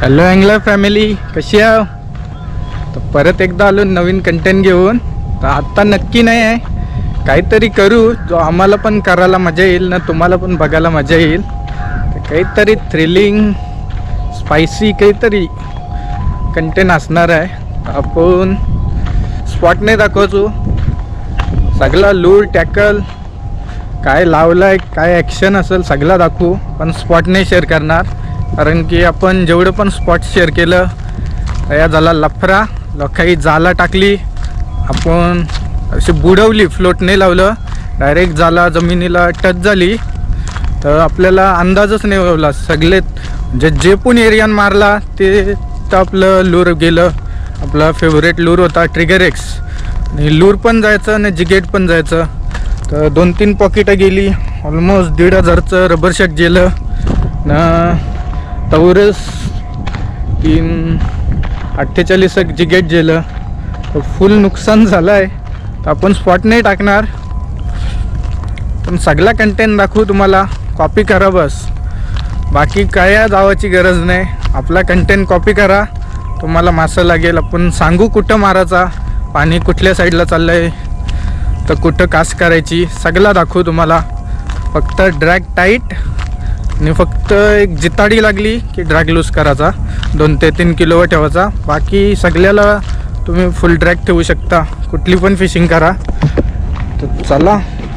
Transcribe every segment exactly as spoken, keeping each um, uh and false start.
Hello angler family, कशी आहे? तर परत एकदा आलो नवीन कंटेंट घेऊन. तर आत्ता नक्की नाही आहे, काहीतरी करू जो आम्हाला पण करायला मजा येईल ना, तुम्हाला पण बघायला मजा येईल. तर काहीतरी थ्रिलिंग स्पायसी काहीतरी कंटेंट असणार आहे. आपण स्पॉट नाही दाखवतो, सगळा लूर टॅकल काय लावलं आहे, काय ॲक्शन असेल सगळं दाखवू, पण स्पॉट नाही शेअर करणार. कारण की आपण जेवढं पण स्पॉट शेअर केलं या झाला लफरा, लोकाही जाला टाकली, आपण अशी बुडवली, फ्लोट नाही लावलं, डायरेक्ट जाला जमिनीला टच झाली. तर आपल्याला अंदाजच नाही लावला. सगळे जे जे पण एरियान मारला ते तर आपलं लूर गेलं. आपला फेवरेट लूर होता ट्रिगर एक्स, आणि लूर पण जायचं आणि जिगेट पण जायचं. तर दोन तीन पॉकेटं गेली, ऑलमोस्ट दीड हजारचं रबर शर्ट गेलं ना. तवरस तीन अठ्ठेचाळीस एक जिगेट गेलं. तर फुल नुकसान झालं आहे. तर आपण स्पॉट नाही टाकणार, पण सगळा कंटेंट दाखवू तुम्हाला. कॉपी करा बस, बाकी काय जावाची गरज नाही. आपला कंटेंट कॉपी करा, तुम्हाला मासा लागेल. आपण सांगू कुठं मारायचा, पाणी कुठल्या साईडला चाललं आहे, तर कुठं कास्ट करायची, सगळा दाखवू तुम्हाला. फक्त ड्रॅग टाईट आणि फक्त एक जिताडी लागली की ड्रॅग लूज करायचा, दोन ते तीन किलोवर ठेवायचा. बाकी सगळ्याला तुम्ही फुल ड्रॅग ठेवू शकता, कुठली पण फिशिंग करा. तर चला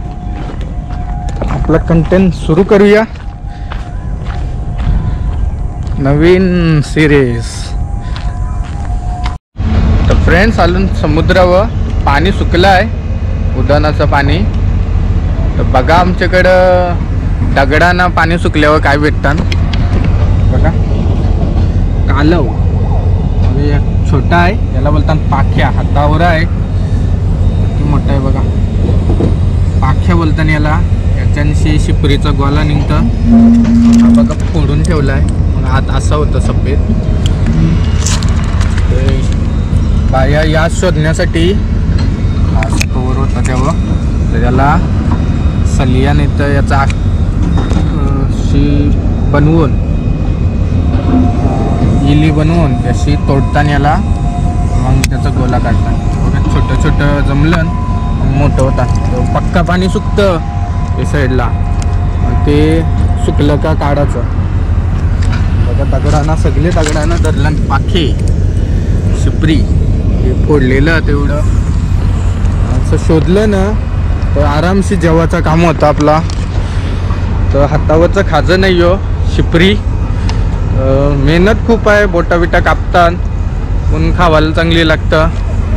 आपला कंटेंट सुरू करूया. नवीन सिरीज. तर फ्रेंड्स, आलो समुद्रावर, पाणी सुकलं आहे, उधाणाचं पाणी. तर बघा आमच्याकडं दगडांना पाणी सुकल्यावर काय भेटतात बघा. कालव छोटा आहे, याला बोलतात पाख्या, हातावर आहे, किती मोठा आहे बघा. पाख्या बोलतात याला. याच्याशी शिपरीचा गोला निघतं. हा बघा फोडून ठेवला आहे, मग आत असा होतं सफेद. बाया या शोधण्यासाठी स्टोर होता तेव्हा, तर याला सलियान येतं, याचा अशी बनवून इली बनवून अशी तोडताना याला, मग त्याचा गोला काढतात. छोटं छोटं जमलं मोठं होतात. पक्का पाणी सुकतं ते साईडला, ते सुकलं का काढायचं. बघा दगडांना, सगळे दगडांना धरलं, पाखे शिपरी हे फोडलेलं तेवढं असं शोधलं ना, तर आरामशी जेवायचं काम होतं आपला. तर हातावरचं खाजं नाही हो, शिपरी. मेहनत खूप आहे, बोटा बिटा कापतात, पण खावायला चांगली लागतं.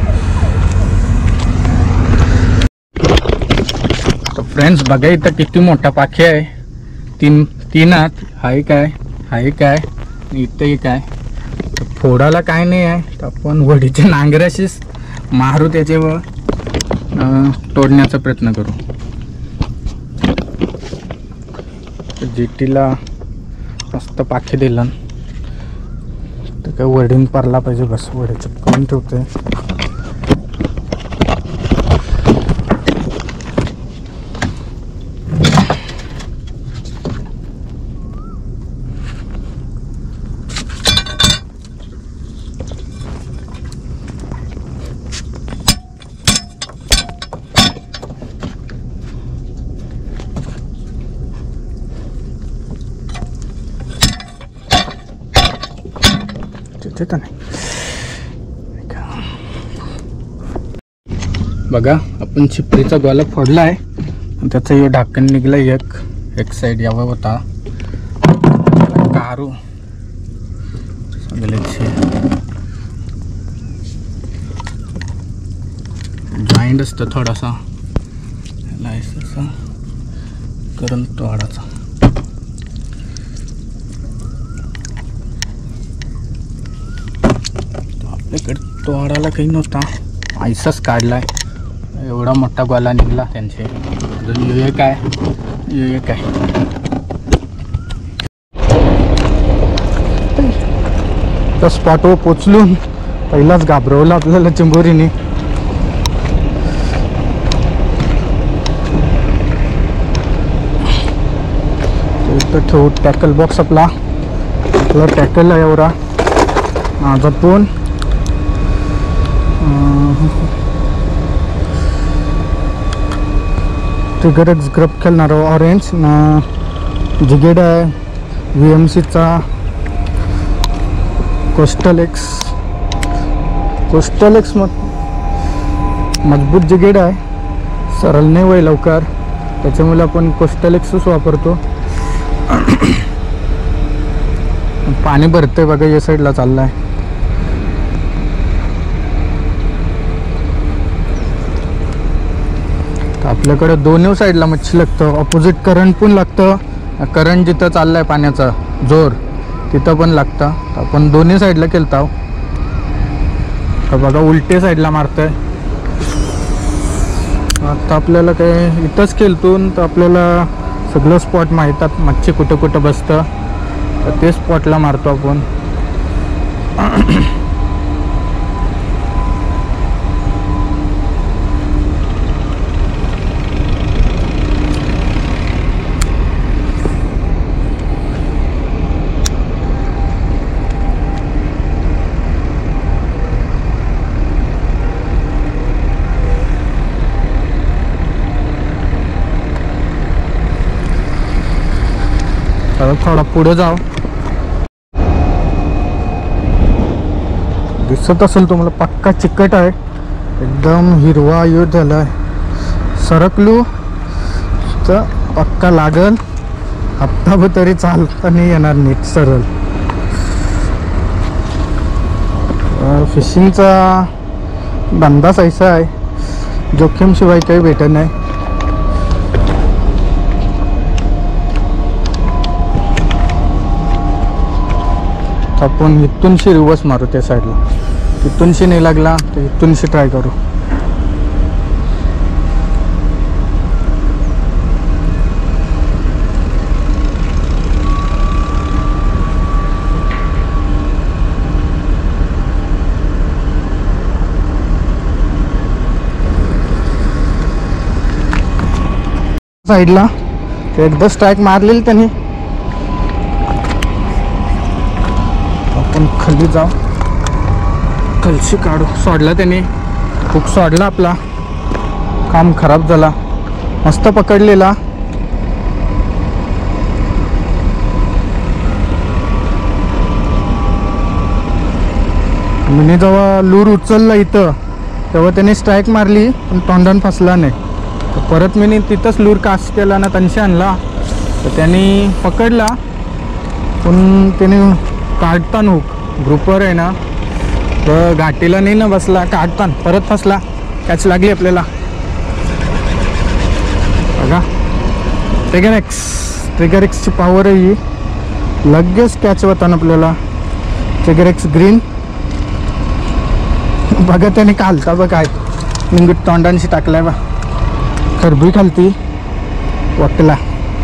तर फ्रेंड्स बघा इथं किती मोठा पाखे आहे, तीन तीन हात. हाय काय हाय काय इथंही काय. तर फोडायला काय नाही आहे, तर आपण वडीच्या नांगराशीच मारू, त्याच्यावर तोडण्याचा प्रयत्न करू. जेटीला मस्त पाखे दिलं, तर काय वडीन पारला पाहिजे बस. वडे चिपकवून ठेवते. बघा आपण चिपरीचा गोला फोडला आहे, त्याचं हे ढाकण निघलं. एक एक साईड यावा होता कारू सगळ्याचे जॉईंट असतं थोडासा, ह्याला असं करून तोडाचा. आपल्याकडे तोडायला काही नव्हता, आयसच काढलाय. एवढा मोठा गोला निघला त्यांचे. अजून ये काय ये काय त्या स्पॉटवर पोचलून पहिलाच घाबरवलं आपल्याला चिंबोरीने. ठेवू टॅकल बॉक्स आपला आपला टॅकल आहे एवढा. आज आपण ट्रिगर एक्स ग्रब खेळणार आहोत. ऑरेंज ना जिगेड आहे व्ही एम सीचा कोस्टल एक्स. कोस्टल एक्स मग मजबूत जिगेड आहे, सरळ नाही वय लवकर, त्याच्यामुळे आपण कोस्टल एक्सच वापरतो. पाणी भरते बघा, या साईडला चाललाय. आपल्याकडे दोन्ही साईडला मच्छी लागतं. ऑपोजिट करंट पण लागतं, करंट जिथं चाललाय पाण्याचा जोर तिथं पण लागतं. आपण दोन्ही साईडला केलत आहो. बघा उलटे साईडला मारतोय. आता आपल्याला काय इथंच केलतून तर आपल्याला सगळं स्पॉट माहितात, मच्छी कुठं कुठं बसतं, तर ते स्पॉटला मारतो आपण. थोडा पुढे जाऊ. दिसत असेल तुम्हाला पक्का चिकट आहे, एकदम हिरवा युद्ध झालाय. सरकलू तर पक्का लागल, हप्ताभर तरी चालता नाही येणार नीट सरळ. फिशिंगचा धंदाच ऐसा आहे, जोखीम शिवाय काही भेटत नाही. आपण इथूनशी रिवर्स मारू त्या साईडला. इथूनशी नाही लागला तर इथूनशी ट्राय करू. साईडला एकदा स्ट्राईक मारलेली त्यांनी. आपण खाली जाऊ, कलशी काढू. सोडला त्याने, खूप सोडला, आपला काम खराब झाला. मस्त पकडलेला. मी जेव्हा लूर उचलला इथं तेव्हा त्याने स्ट्राईक मारली, पण तोंडान फसला नाही. तर परत मी तिथंच लूर कास्ट केला ना, तनशे आणला तर त्यांनी पकडला, पण त्याने काढताना हुक ग्रुपवर आहे ना, तर घाटीला नाही ना बसला, काढताना परत फसला. कॅच लागली आपल्याला. बघा ट्रिगर एक्स, ट्रिगर एक्सची पॉवर आहे ही, लगेच कॅच होताना आपल्याला. Trigger X green. बघा त्याने कालता बघ काय निंगूट तोंडांशी टाकलाय बा, खरबी खालती वाटला.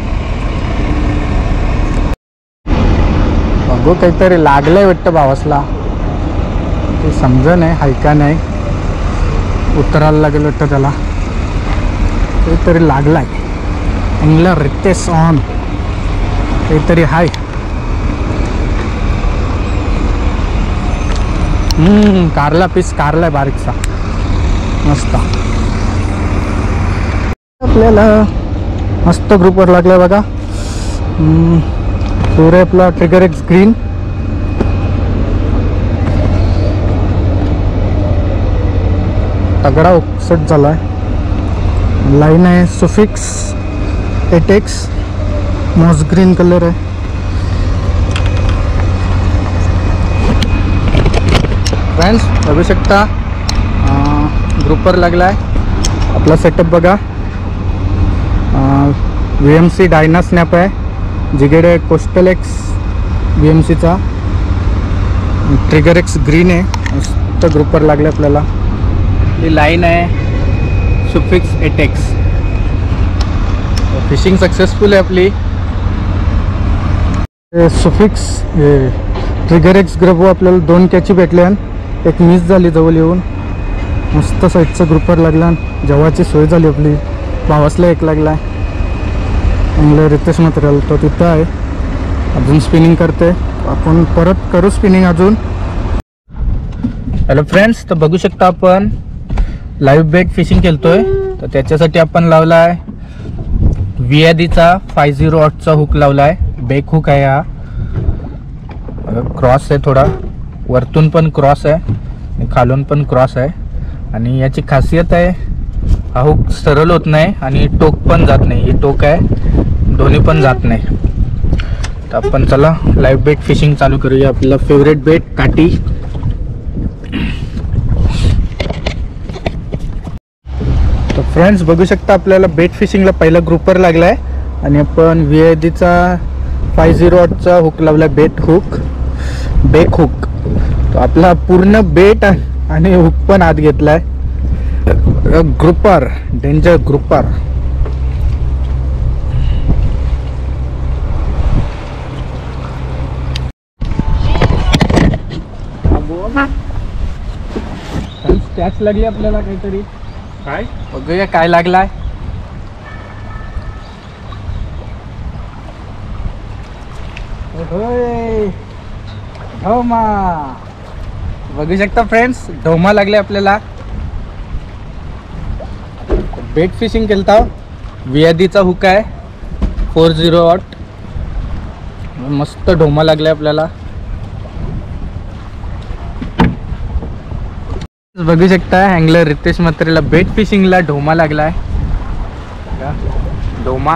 बघू काहीतरी लागलंय वाटतं भावासला, ते समजा नाही हाय का नाही. उतरायला लागेल वाटतं त्याला, काहीतरी लागलाय. इंग्ला रितेश ऑन काहीतरी हाय. हम्म कारला पीस कारलाय बारीकसा मस्त. आपल्याला मस्त ग्रुपवर लागलाय बघा. सूर्य आपला ट्रिगर एक्स ग्रीन. तगडा उपसट झाला आहे. लाईन आहे Sufix eight X, moss green colour आहे. फ्रेंड्स बघू शकता ग्रुपवर लागला आहे आपला सेटअप बघा. V M C Dyna snap आहे, जिगेडे कोस्टल एक्स व्ही एम सीचा. ट्रिगर एक्स ग्रीन आहे, मस्त ग्रुपवर लागले आपल्याला. ही लाईन आहे सुफिक्स एटेक्स. फिशिंग सक्सेसफुल आहे आपली. सुफिक्स ट्रिगर एक्स ग्रब आपल्याला दोन कॅची भेटल्या, एक मिस झाली जवळ येऊन. मस्त साईडचा ग्रुपवर लागला, जेवाची सोय झाली आपली. भावासला एक लागला आहे, चांगलं रितेश मटेरियल तो तिथं आहे, अजून स्पिनिंग करते. आपण परत करू स्पिनिंग अजून. हॅलो फ्रेंड्स, तर बघू शकता आपण लाईव्ह बेट फिशिंग खेळतोय. तर त्याच्यासाठी आपण लावला आहे वियादीचा फाय झिरो आठचा हुक लावला आहे. बेक हुक आहे हा. क्रॉस आहे, थोडा वरतून पण क्रॉस आहे आणि खालून पण क्रॉस आहे. आणि याची खासियत आहे हा हुक सरळ होत नाही आणि टोक पण जात नाही. ही टोक आहे, दोन्ही पण जात नाही. तर आपण चला लाईव्ह बेट फिशिंग चालू करूया. आपला फेवरेट बेट काठी. तर फ्रेंड्स बघू शकता आपल्याला बेट फिशिंगला पहिला ग्रुपर लागला आहे आणि आपण वियादीचा फाय झिरो आठचा हुक लावला आहे. Bait hook, beak hook. तो आपला पूर्ण बेट आणि हुक पण आत घेतला आहे. Grouper, danger grouper. त्याच लागली आपल्याला काहीतरी. काय बघूया काय लागलाय. ढोमा. बघू शकता फ्रेंड्स, ढोमा लागले आपल्याला. बेट फिशिंग केलता. वियादीचा हुक आहे फोर झिरो आठ. मस्त ढोमा लागले आपल्याला. बघू शकता हँगलर रितेश म्हात्रेला बेट फिशिंगला ढोमा लागलाय. ढोमा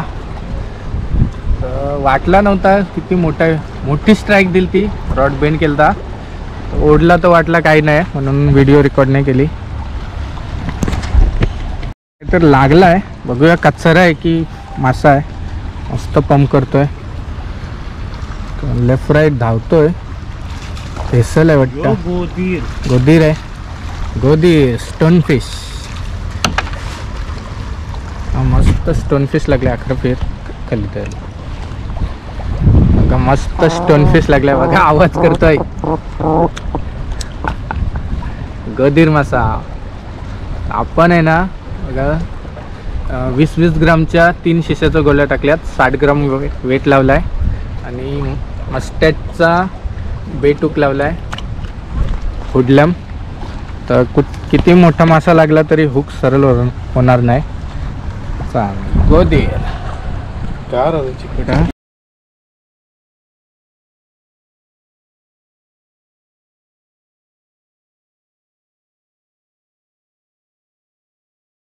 वाटला नव्हता किती मोठा मोठी स्ट्राईक दिली ती. रॉड बेंड केलता, ओढला तर वाटला काही नाही म्हणून व्हिडिओ रेकॉर्ड नाही केली. तर लागलाय. बघूया कचरा आहे की मासा आहे. मस्त पंप करतोय. लेफ्ट राईट धावतोय. भेसल आहे वाटतं. गोदीर गोदीर आहे. गोदीर स्टोन फिश. मस्त स्टोन फिश लागले. अकरा फेर खाली तर बघा, मस्त स्टोन फिश लागलाय. बघा आवाज करतोय. गोदीर मासा. आपण आहे ना बघा वीस वीस ग्रामच्या तीन शिशाच्या गोळ्या टाकल्यात. साठ ग्राम वेट लावलाय आणि मस्टॅचचा बेट हुक लावलाय हुडलम. तर कुठ किती मोठा मासा लागला तरी हुक सरळ होणार नाही. चालेल. गोदीर चार चिकट.